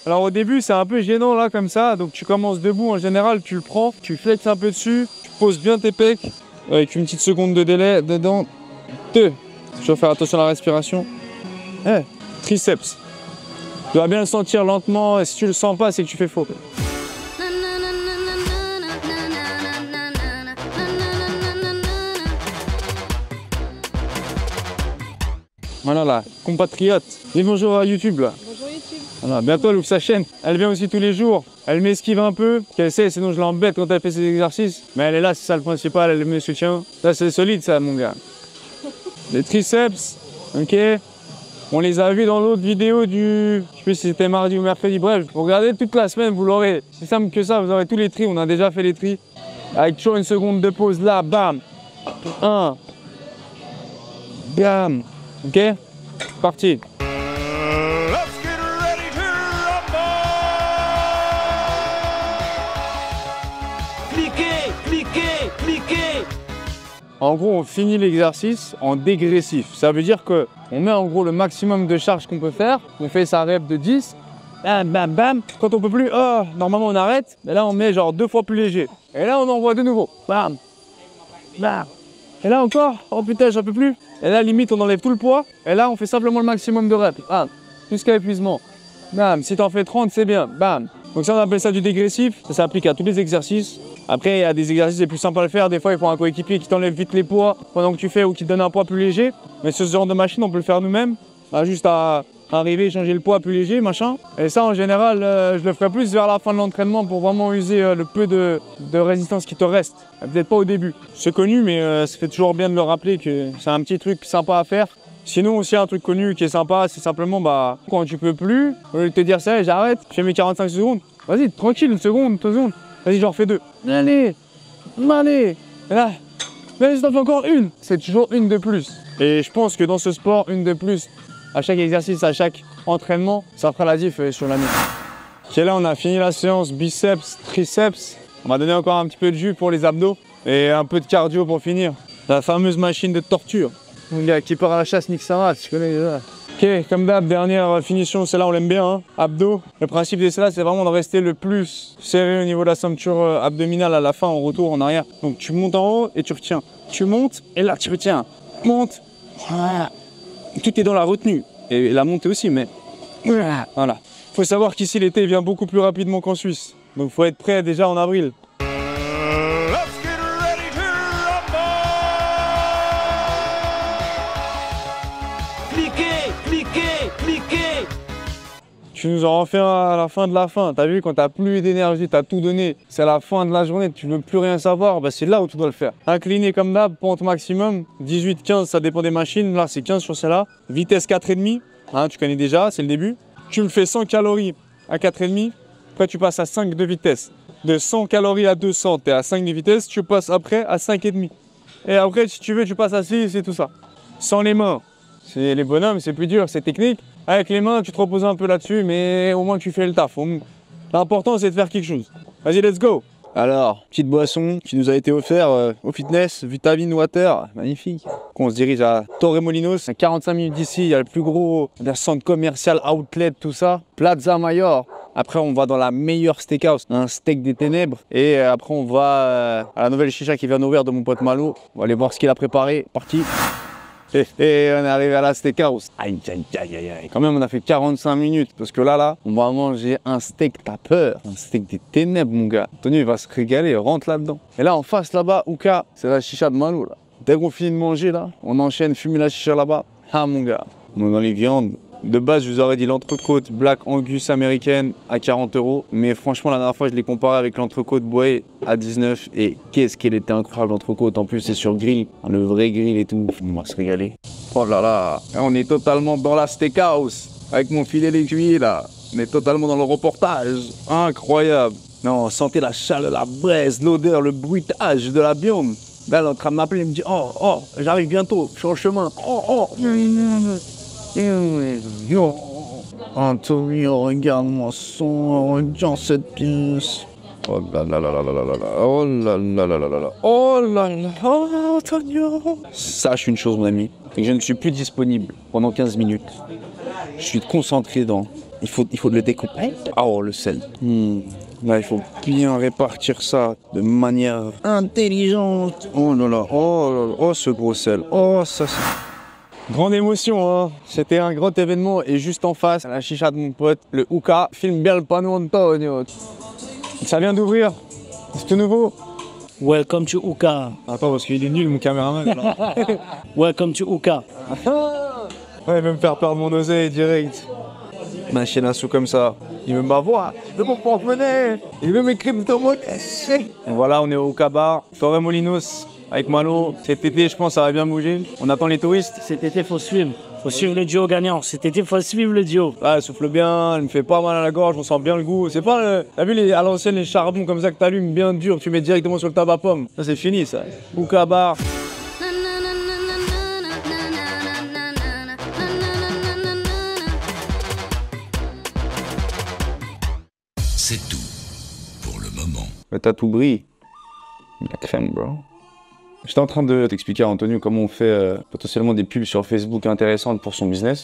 Alors au début, c'est un peu gênant là comme ça. Donc tu commences debout en général, tu le prends, tu flexes un peu dessus, tu poses bien tes pecs avec une petite seconde de délai dedans. 2. Je dois faire attention à la respiration. Triceps. Tu dois bien le sentir lentement. Et si tu le sens pas, c'est que tu fais faux. Voilà là, compatriote. Dis bonjour à YouTube là. Bonjour YouTube. Voilà, bientôt elle ouvre sa chaîne. Elle vient aussi tous les jours. Elle m'esquive un peu, qu'elle sait, sinon je l'embête quand elle fait ses exercices. Mais elle est là, c'est ça le principal, elle me soutient. Ça c'est solide ça mon gars. Les triceps, ok. On les a vus dans l'autre vidéo du... Je sais plus si c'était mardi ou mercredi, bref. Vous regardez toute la semaine, vous l'aurez. C'est simple que ça, vous aurez tous les tris, on a déjà fait les tris. Avec toujours une seconde de pause là, bam. 1. Bam. Ok, parti. Cliquez. En gros, on finit l'exercice en dégressif. Ça veut dire que on met en gros le maximum de charge qu'on peut faire. On fait sa rep de 10. Bam, bam, bam. Quand on peut plus, normalement on arrête. Mais là, on met genre 2 fois plus léger. Et là, on envoie de nouveau. Bam, bam. Et là encore, oh putain, j'en peux plus. Et là, limite, on enlève tout le poids. Et là, on fait simplement le maximum de reps. Bam, jusqu'à épuisement. Bam, si t'en fais 30, c'est bien. Bam. Donc ça, on appelle ça du dégressif. Ça s'applique à tous les exercices. Après, il y a des exercices les plus simples à le faire. Des fois, il faut un coéquipier qui t'enlève vite les poids pendant que tu fais ou qui te donne un poids plus léger. Mais ce genre de machine, on peut le faire nous-mêmes. On a juste à arriver, changer le poids plus léger, machin. Et ça, en général, je le ferai plus vers la fin de l'entraînement pour vraiment user le peu de résistance qui te reste. Peut-être pas au début. C'est connu, mais ça fait toujours bien de le rappeler que c'est un petit truc sympa à faire. Sinon, aussi un truc connu qui est sympa, c'est simplement quand tu peux plus, au lieu de te dire ça, j'arrête, je fais mes 45 secondes. Vas-y, tranquille, une seconde, 2 secondes. Vas-y, j'en refais 2. Allez. Et là, mais si t'en fais encore une, c'est toujours une de plus. Et je pense que dans ce sport, une de plus, à chaque exercice, à chaque entraînement, ça fera la diff sur l'année. Ok, là, on a fini la séance biceps, triceps. On va donner encore un petit peu de jus pour les abdos et un peu de cardio pour finir. La fameuse machine de torture. Mon gars qui part à la chasse, nique sa race, je connais déjà. Ok, comme d'hab, dernière finition, celle-là on l'aime bien, hein. Abdos. Le principe de celle-là, c'est vraiment de rester le plus serré au niveau de la ceinture abdominale à la fin, en retour, en arrière. Donc tu montes en haut et tu retiens. Tu montes et là tu retiens. Monte. Voilà. Tout est dans la retenue. Et la montée aussi, mais voilà. Faut savoir qu'ici l'été vient beaucoup plus rapidement qu'en Suisse. Donc faut être prêt déjà en avril. Cliquez. Tu nous en refais à la fin de la fin. T'as vu, quand t'as plus d'énergie, t'as tout donné, c'est la fin de la journée, tu veux plus rien savoir, c'est là où tu dois le faire. Incliné comme d'hab, pente maximum, 18, 15, ça dépend des machines. Là, c'est 15 sur celle-là. Vitesse 4,5, hein, tu connais déjà, c'est le début. Tu me fais 100 calories à 4,5. Après, tu passes à 5 de vitesse. De 100 calories à 200, t'es à 5 de vitesse. Tu passes après à 5,5. Et après, si tu veux, tu passes à 6 et tout ça. Sans les mains. C'est les bonhommes, c'est plus dur, c'est technique. Avec les mains, tu te reposes un peu là-dessus, mais au moins tu fais le taf. L'important, c'est de faire quelque chose. Vas-y, let's go. Alors, petite boisson qui nous a été offerte au fitness, Vitamine Water, magnifique. On se dirige à Torremolinos, à 45 minutes d'ici, il y a le plus gros centre commercial, outlet, tout ça. Plaza Mayor. Après, on va dans la meilleure steakhouse, un steak des ténèbres. Et après, on va à la nouvelle chicha qui vient d'ouvrir de mon pote Malo. On va aller voir ce qu'il a préparé. Parti. Et on est arrivé à la steakhouse. Aïe. Quand même, on a fait 45 minutes. Parce que là, on va manger un steak, t'as peur. Un steak des ténèbres, mon gars. Tony, il va se régaler, rentre là-dedans. Et là, en face, là-bas, Ouka, c'est la chicha de Malo, là. Dès qu'on finit de manger, là, on enchaîne, fumer la chicha là-bas. Ah, mon gars. On est dans les viandes. De base, je vous aurais dit l'entrecôte Black Angus américaine à 40 €. Mais franchement, la dernière fois, je l'ai comparé avec l'entrecôte Boé à 19. Et qu'est-ce qu'elle était incroyable, l'entrecôte. En plus, c'est sur grill, le vrai grill et tout. On va se régaler. Oh là là. On est totalement dans la steakhouse. Avec mon filet d'écuyer, là. On est totalement dans le reportage. Incroyable. Non, sentez la chaleur, la braise, l'odeur, le bruitage de la viande. Là, elle est en train de m'appeler. Elle me dit, oh, j'arrive bientôt. Je suis en chemin. Antonio, regarde-moi son, regarde cette pièce. Oh là là là là là là là, oh là là là là là là, oh là là, oh Antonio. Sache une chose, mon ami, c'est que je ne suis plus disponible pendant 15 minutes. Je suis concentré dans Il faut le découper. Oh, le sel. Là, il faut bien répartir ça de manière intelligente. Oh là là, oh ce gros sel. Oh, ça c'est... Grande émotion, hein. C'était un grand événement et juste en face, la chicha de mon pote, le Hookah, filme bien le panneau Antonio. Ça vient d'ouvrir. C'est tout nouveau. Welcome to Hookah. Attends, parce qu'il est nul, mon caméraman. Welcome to Hookah. Ouais, il veut me faire perdre mon oseille direct. Ma chienne à sous comme ça. Il veut m'avoir. Il veut mon porte-monnaie. Il veut mes crypto-monnaies. Voilà, on est au Hookah Bar, Torremolinos, avec Malo. Cet été, je pense, ça va bien bouger. On attend les touristes. Cet été, faut suivre. Faut suivre le duo gagnant. Cet été, faut suivre le duo. Ah, elle souffle bien, elle me fait pas mal à la gorge, on sent bien le goût. C'est pas, t'as vu à l'ancienne les charbons comme ça que t'allumes bien dur, tu mets directement sur le tabac pomme. Ça c'est fini ça. Hookah Bar. C'est tout pour le moment. Le tatou brille. La crème, bro. J'étais en train de t'expliquer à Antonio comment on fait potentiellement des pubs sur Facebook intéressantes pour son business.